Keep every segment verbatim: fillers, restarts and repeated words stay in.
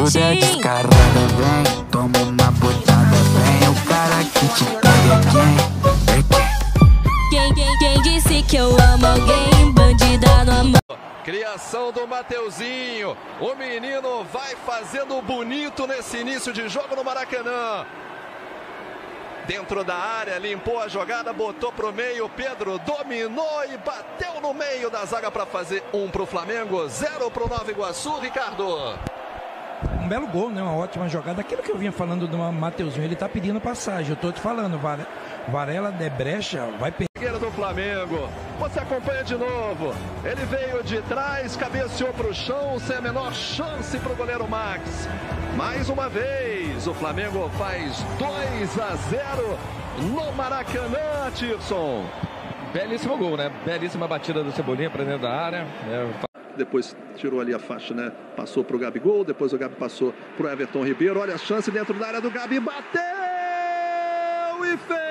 é descarada, vem. Toma uma botada, vem. O cara que te pega é quem? É quem? Quem, quem, quem disse que eu amo alguém? Bandida no amor. Criação do Mateuzinho. O menino vai fazendo bonito nesse início de jogo no Maracanã. Dentro da área, limpou a jogada, botou pro meio. Pedro dominou e bateu no meio da zaga para fazer um pro Flamengo, zero pro Nova Iguaçu, Ricardo. Um belo gol, né? Uma ótima jogada. Aquilo que eu vinha falando do Mateuzinho, ele tá pedindo passagem. Eu tô te falando, Varela de brecha, vai perder. Do Flamengo, você acompanha de novo. Ele veio de trás, cabeceou pro chão, sem a menor chance pro goleiro Max. Mais uma vez, o Flamengo faz dois a zero no Maracanã, Tirson. Belíssimo gol, né? Belíssima batida do Cebolinha para dentro da área. É... Depois tirou ali a faixa, né? Passou pro Gabigol, depois o Gabi passou pro Everton Ribeiro. Olha a chance dentro da área do Gabi, bateu e fez!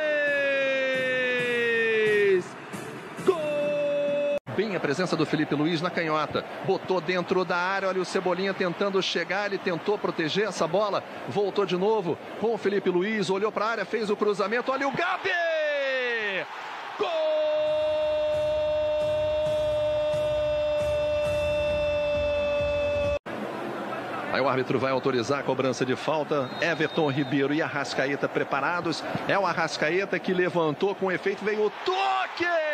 Bem a presença do Felipe Luiz na canhota, botou dentro da área, olha o Cebolinha tentando chegar, ele tentou proteger essa bola, voltou de novo com o Felipe Luiz, olhou para a área, fez o cruzamento, olha o Gabi! Gol! Aí o árbitro vai autorizar a cobrança de falta. Everton Ribeiro e Arrascaeta preparados. É o Arrascaeta que levantou com efeito, veio o toque!